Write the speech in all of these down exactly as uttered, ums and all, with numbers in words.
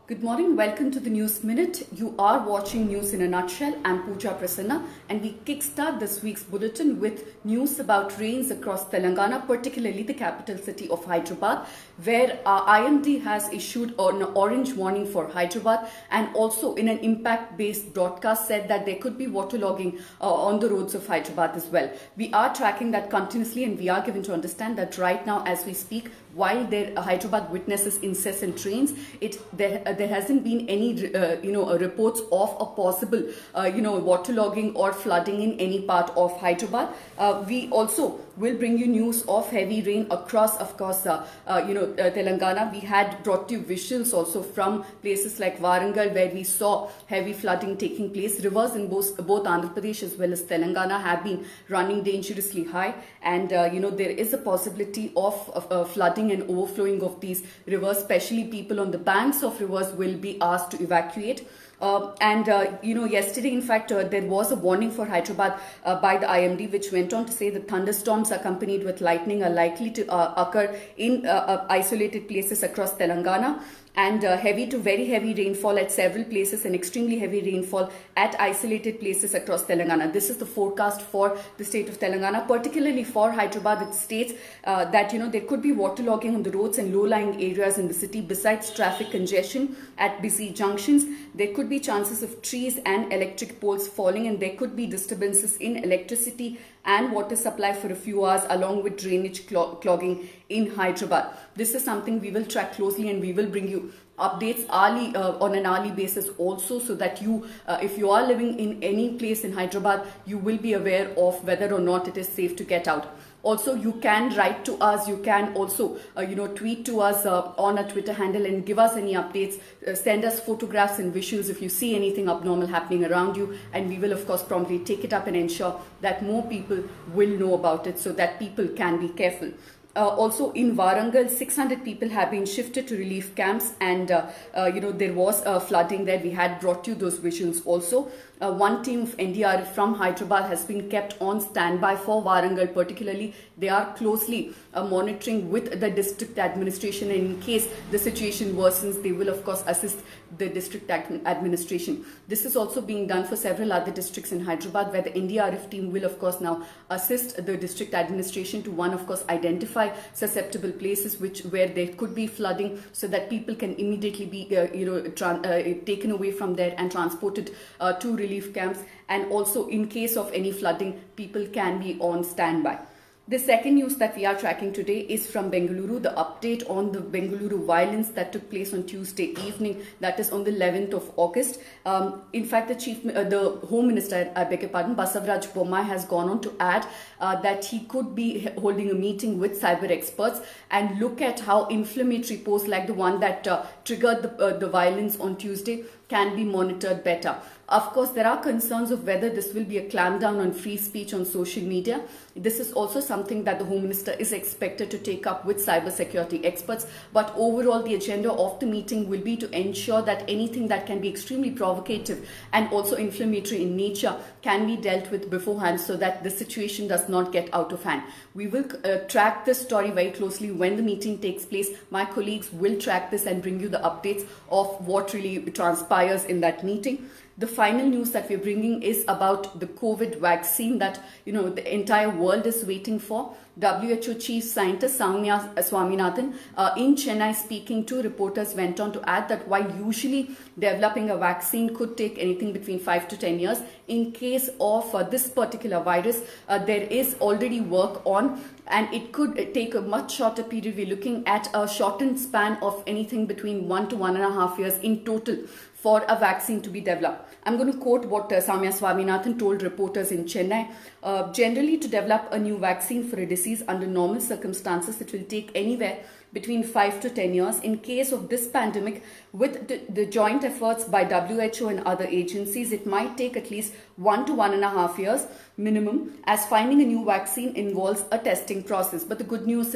Good morning, welcome to the News Minute. You are watching News in a Nutshell. I'm Pooja Prasanna and we kickstart this week's bulletin with news about rains across Telangana, particularly the capital city of Hyderabad, where uh, I M D has issued an orange warning for Hyderabad, and also in an impact-based broadcast said that there could be waterlogging uh, on the roads of Hyderabad as well. We are tracking that continuously and we are given to understand that right now as we speak, while there, uh, Hyderabad witnesses incessant rains, it there uh, there hasn't been any uh, you know uh, reports of a possible uh, you know waterlogging or flooding in any part of Hyderabad. Uh, we also will bring you news of heavy rain across, of course, uh, uh, you know uh, Telangana. We had brought you visuals also from places like Warangal, where we saw heavy flooding taking place. Rivers in both both Andhra Pradesh as well as Telangana have been running dangerously high, and uh, you know there is a possibility of, of uh, flooding and overflowing of these rivers. Especially people on the banks of rivers will be asked to evacuate. Uh, and uh, you know yesterday in fact uh, there was a warning for Hyderabad uh, by the I M D, which went on to say that thunderstorms accompanied with lightning are likely to uh, occur in uh, uh, isolated places across Telangana, and uh, heavy to very heavy rainfall at several places and extremely heavy rainfall at isolated places across Telangana. This is the forecast for the state of Telangana, particularly for Hyderabad. It states uh, that you know there could be waterlogging on the roads and low-lying areas in the city. Besides traffic congestion at busy junctions, there could be chances of trees and electric poles falling, and there could be disturbances in electricity and water supply for a few hours, along with drainage clog clogging in Hyderabad. This is something we will track closely, and we will bring you updates hourly, uh, on an hourly basis also, so that you, uh, if you are living in any place in Hyderabad, you will be aware of whether or not it is safe to get out. Also, you can write to us. You can also, uh, you know, tweet to us uh, on a Twitter handle and give us any updates. Uh, send us photographs and visuals if you see anything abnormal happening around you, and we will, of course, promptly take it up and ensure that more people will know about it, so that people can be careful. Uh, also in Warangal, six hundred people have been shifted to relief camps, and uh, uh, you know there was uh, flooding there. We had brought you those visuals also. Uh, one team of N D R F from Hyderabad has been kept on standby for Warangal particularly. They are closely uh, monitoring with the district administration, and in case the situation worsens, they will of course assist the district administration. This is also being done for several other districts in Hyderabad, where the N D R F team will of course now assist the district administration to, one, of course, identify susceptible places which where there could be flooding, so that people can immediately be uh, you know uh, taken away from there and transported uh, to relief camps, and also in case of any flooding, people can be on standby. The second news that we are tracking today is from Bengaluru, the update on the Bengaluru violence that took place on Tuesday evening, that is on the eleventh of August. Um, in fact, the chief, uh, the Home Minister, I beg your pardon, Basavaraj Bommai, has gone on to add uh, that he could be holding a meeting with cyber experts and look at how inflammatory posts like the one that uh, triggered the, uh, the violence on Tuesday can be monitored better. Of course, there are concerns of whether this will be a clampdown on free speech on social media. This is also something that the Home Minister is expected to take up with cyber security experts. But overall, the agenda of the meeting will be to ensure that anything that can be extremely provocative and also inflammatory in nature can be dealt with beforehand, so that the situation does not get out of hand. We will uh, track this story very closely when the meeting takes place. My colleagues will track this and bring you the updates of what really transpires in that meeting. The final news that we're bringing is about the COVID vaccine that you know the entire world is waiting for. W H O Chief Scientist Soumya Swaminathan uh, in Chennai, speaking to reporters, went on to add that while usually developing a vaccine could take anything between five to ten years, in case of uh, this particular virus, uh, there is already work on, and it could take a much shorter period. We're looking at a shortened span of anything between one to one and a half years in total for a vaccine to be developed. I'm going to quote what uh, Soumya Swaminathan told reporters in Chennai. Uh, generally, to develop a new vaccine for a disease under normal circumstances, it will take anywhere between five to ten years. In case of this pandemic, with the, the joint efforts by W H O and other agencies, it might take at least one to one and a half years minimum, as finding a new vaccine involves a testing process. But the good news is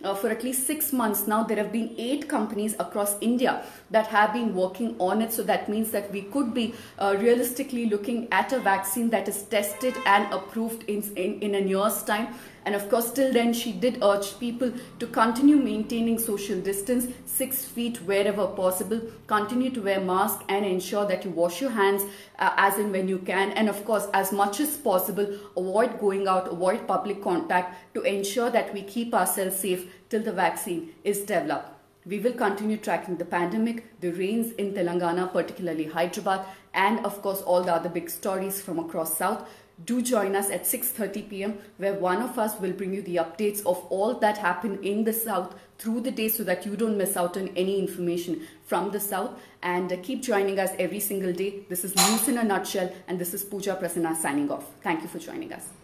uh, for at least six months now. There have been eight companies across India that have been working on it. So that means that we could be uh, realistically looking at a vaccine that is tested and approved in, in, in a year's time. And of course, till then, she did urge people to continue maintaining social distance, six feet wherever possible, continue to wear masks and ensure that you wash your hands uh, as and when you can. And of course, as much as possible, avoid going out, avoid public contact to ensure that we keep ourselves safe till the vaccine is developed. We will continue tracking the pandemic, the rains in Telangana, particularly Hyderabad, and of course, all the other big stories from across South. Do join us at six thirty p m where one of us will bring you the updates of all that happened in the South through the day so that you don't miss out on any information from the South. And uh, keep joining us every single day. This is News in a Nutshell, and this is Pooja Prasanna signing off. Thank you for joining us.